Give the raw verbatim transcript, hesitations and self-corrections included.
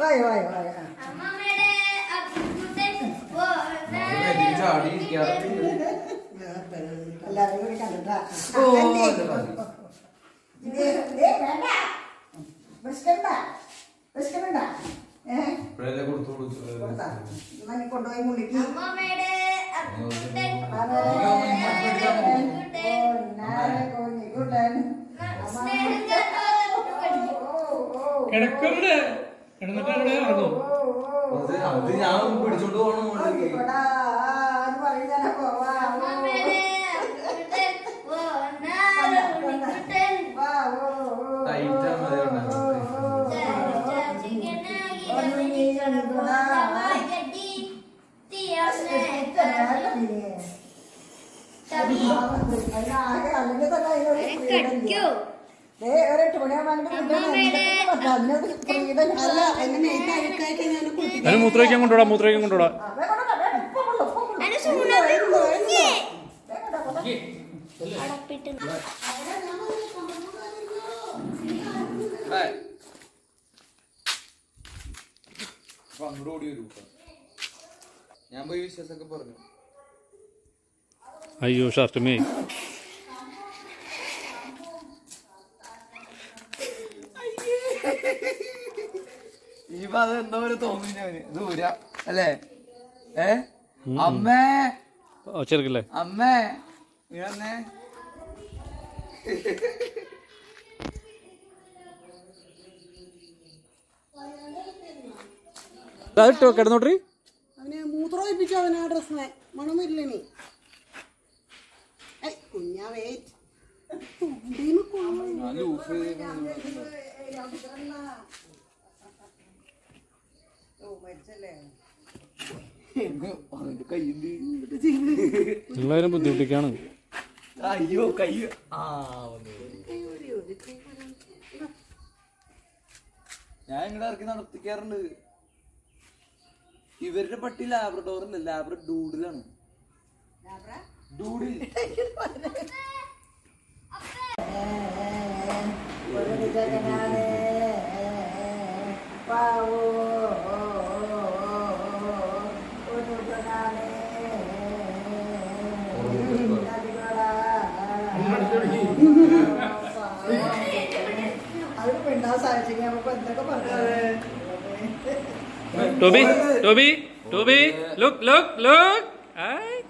വായോ വായോ വായോ എല്ലാവരും കൂടി കണ്ടിട്ടാ വേണ്ട വിശക്കണ്ട വിശക്കണ്ട ഏഹ് കൊണ്ടുപോയി മുളിക്ക് കിടക്കുന്നുണ്ട് കിടന്നിട്ട് അവിടെ ഇറങ്ങും. അത് ഞാൻ പിടിച്ചോണ്ട് പോകണം. മൂത്രയ്ക്കാൻ കൊണ്ടുവിടാ മൂത്രയ്ക്കാൻ കൊണ്ടുവിടാ ഞാൻ പോയി വിശ്വാസമൊക്കെ പറഞ്ഞു. അയ്യോ ഷർട്ടുമേ ഈ ഭാഗം എന്തോ പോലെ തോന്നിഞ്ഞവന് ദൂര അല്ലേ? ഏ അമ്മേ ചെറുക്കല്ലേ അമ്മേ ഇങ്ങനെ അതിട്ടോ കിടന്നോട്ടെ. അവനെ മൂത്രമൊഴിപ്പിച്ചു അവൻ ആ ഡ്രസ്സിനെ മണമില്ലേ നീ കുഞ്ഞാ വെയിറ്റ് നിങ്ങളാരും ബുദ്ധിമുട്ടിക്കാണ്. അയ്യോ കൈ ഞാൻ ഇങ്ങടെ ഇറക്കി നടത്തിക്കാറുണ്ട്. ഇവരുടെ പട്ടി ലാബ്രഡോറല്ല, ലാബ്ര ഡൂഡിലാണ്. Doodle Toby, Toby, Toby, look, look, look. Ay.